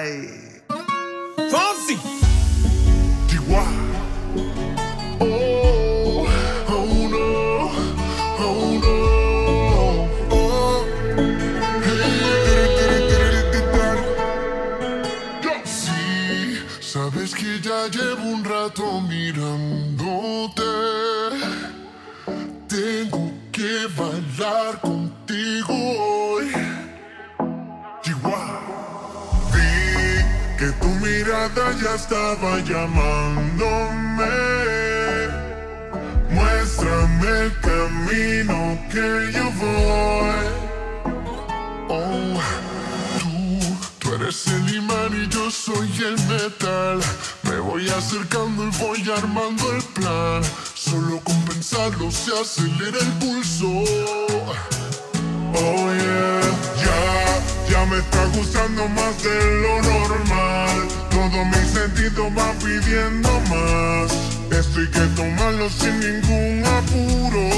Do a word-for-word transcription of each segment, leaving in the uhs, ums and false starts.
Ay. Fonsi. Oh, oh no, oh no, oh. Hey. Sí, sabes que ya llevo un rato mirándote. Tengo que bailar contigo hoy. Chihuahua. Vi que tu mirada ya estaba llamándome. Muéstrame el camino que yo voy. Oh, tú, tú eres el imán y yo soy el metal. Me voy acercando y voy armando el plan. Solo con pensarlo se acelera el pulso. Oh yeah, ya, ya me está gustando más de lo normal. Todos mis sentidos van pidiendo más. Esto hay que tomarlo sin ningún apuro.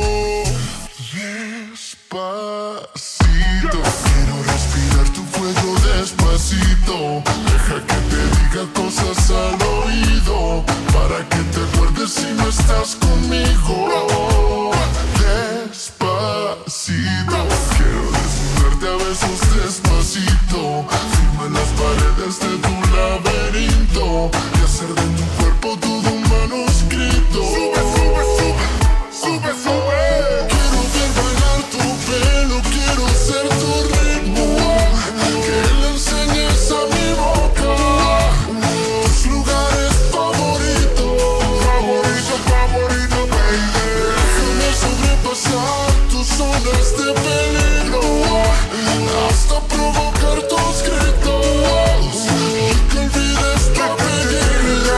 Despacito, quiero respirar tu fuego despacito. Deja que te diga cosas al oído, para que te acuerdes si no estás conmigo. Despacito, quiero desnudarte a besos despacito. Firma las paredes de tu laberinto y hacer de tu cuerpo todo un manuscrito. Sube, sube, sube, sube, sube. Quiero ver bailar tu pelo, quiero ser tu ritmo. Que le enseñes a mi boca tus lugares favoritos. Favorito, favorito, baby. Déjame sobrepasar tus zonas de peligro, hasta provocar tus gritos y que olvides tu apellido.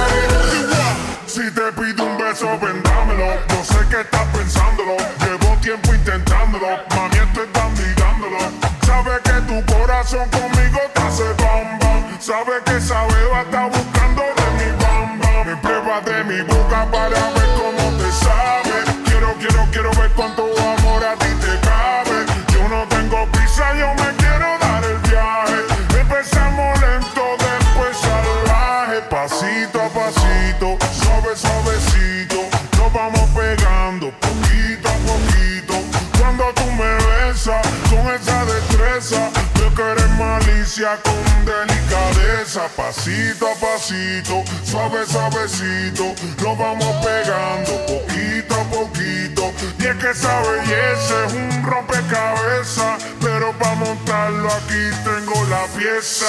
Si te pido un beso, vendámelo. Yo sé que estás pensándolo. Llevo tiempo intentándolo. Mami, estoy mirándolo. Sabe que tu corazón conmigo te hace bam bam. Sabe que esa beba está buscando de mi bam bam. Me prueba de mi boca para ver cómo te sabe. Quiero, quiero, quiero ver cuánto amor a ti te cabe. Yo no tengo prisa, yo me quiero dar el viaje. Empezamos lento, después salvaje. Pasito a pasito, suave, suavecito. Nos vamos pegando poquito a poquito. Cuando tú me besas con esa destreza, veo que eres malicia con delicadeza. Pasito a pasito, suave, suavecito. Nos vamos pegando poquito a poquito. Y es que esa belleza es un rompecabezas, pero para montarlo aquí tengo la pieza.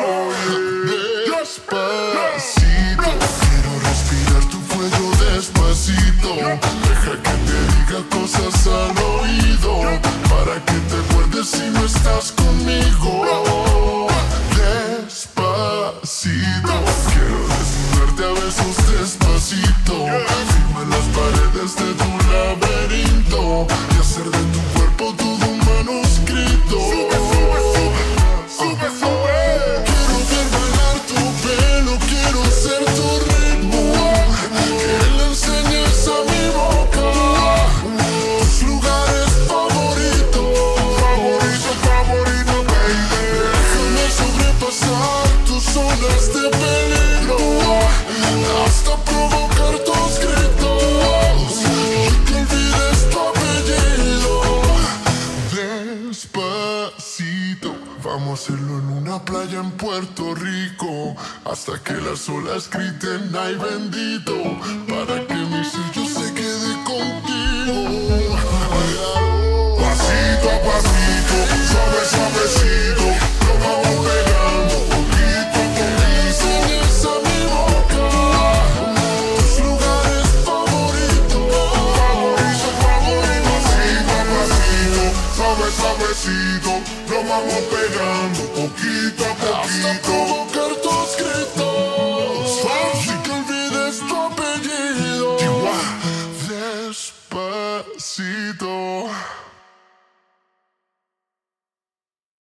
Oye, despacito, quiero respirar tu fuego despacito. Deja que te diga cosas al oído, para que te acuerdes si no estás conmigo. Despacito, quiero desnudarte a besos despacito. Firma las paredes de tu laberinto y hacer de tu cuerpo todo un manuscrito. Sube, sube, sube, sube, sube. Quiero ver bailar tu pelo, quiero ser tu ritmo. Que le enseñes a mi boca tus lugares favoritos. Favorito, favorito, baby. Déjame sobrepasar tus zonas de peligro, hasta provocar tus gritos y que olvides tu apellido. Despacito, vamos a hacerlo en una playa en Puerto Rico, hasta que las olas griten ay bendito, para